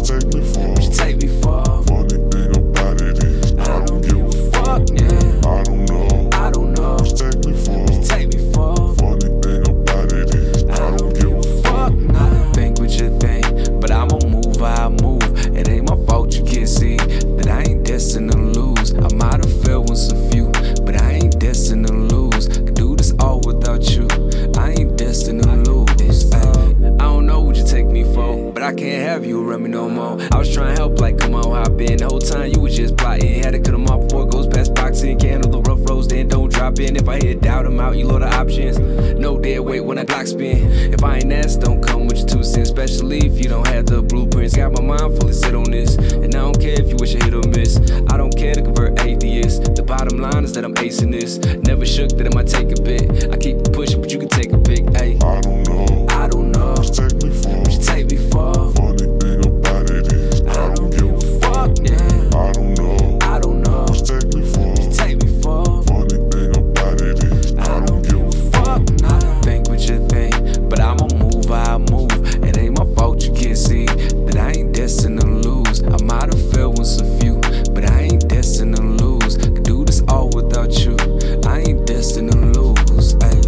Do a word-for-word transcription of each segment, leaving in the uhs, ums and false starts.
take me for? What you take me for? Funny thing about it is I don't give a fuck. Yeah, I don't know. I don't know. What you take me for? What you take me for? Funny thing about it is I don't give a fuck. Nah, think what you think, but I'ma move how I move. It ain't my fault you can't see that I ain't destined to lose. I might have failed once a few, but I ain't destined to lose. Could do this all without you. I ain't destined to lose. Ay, I don't know what you take me for, but I can't have you around me no more. I was trying to help, like, come on, hop in. The whole time you was just plotting. Had to cut them off before it goes past boxing. Can't handle the rough roads, then don't drop in. If I hit doubt them out, you load the options. No dead weight when I Glock spin. If I ain't asked, don't come with your two cents. Especially if you don't have the blueprints. Got my mind fully set on this, and I don't care if you wish I hit or miss. I don't care to convert atheist. The bottom line is that I'm acing this. Never shook that it might take a bit. I keep pushing, but you can take a pick. Ay, I don't know. I don't know. What you take me for? What you take me for? Funny thing about it is I don't give a fuck. Yeah, I don't know. I don't know. What you take me for? What you take me for? Funny thing about it is I don't give a fuck. Nah, think what you think, but I'ma move how I move. It ain't my fault you can't see that I ain't destined to lose. I might have failed once a few, but I ain't destined to lose. Could do this all without you. I ain't destined to lose. Ay.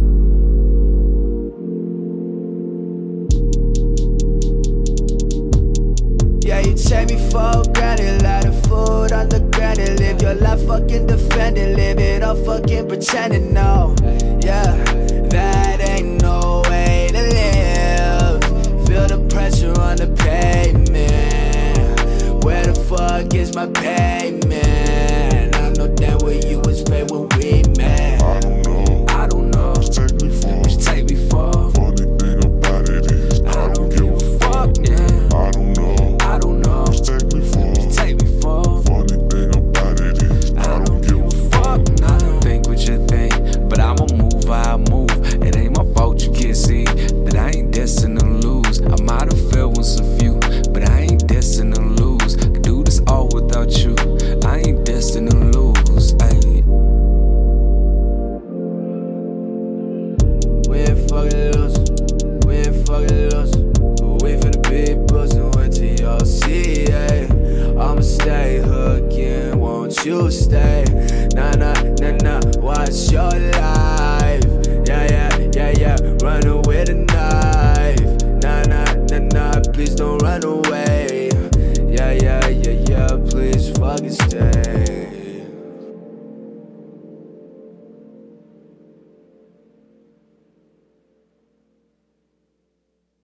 Yeah, you take me for granted, like the food on the granted. Live your life fucking defending, live it all fucking pretending. No, yeah, that ain't no way to live. Feel the pressure on the pavement. Where the fuck is my payment? I know that what you was paid with